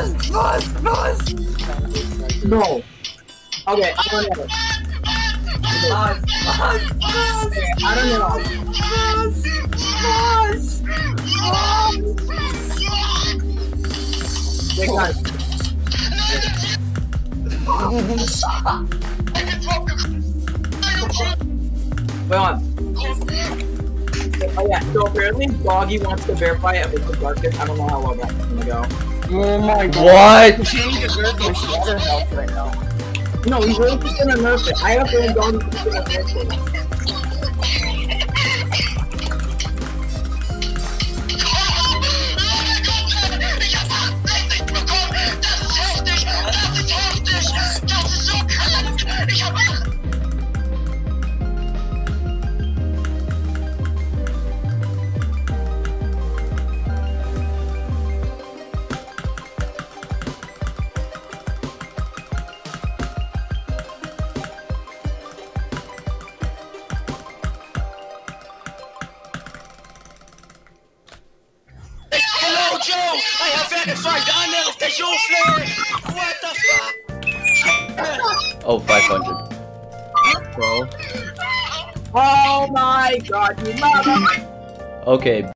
No. Okay, I don't know. I don't know. Wait, guys. Wait on. Oh yeah, so apparently Doggy wants to verify it with the darkest. I don't know how well that's gonna go. Oh my god. What? He needs to nerf my shatter health right now. No, he's really just gonna nerf it. I have a feeling Doggy's just gonna nerf it. Hello, Joe! I have verified the unknown station flare! What the fuck? Oh, 500. Bro. Oh my god, you mother! Okay.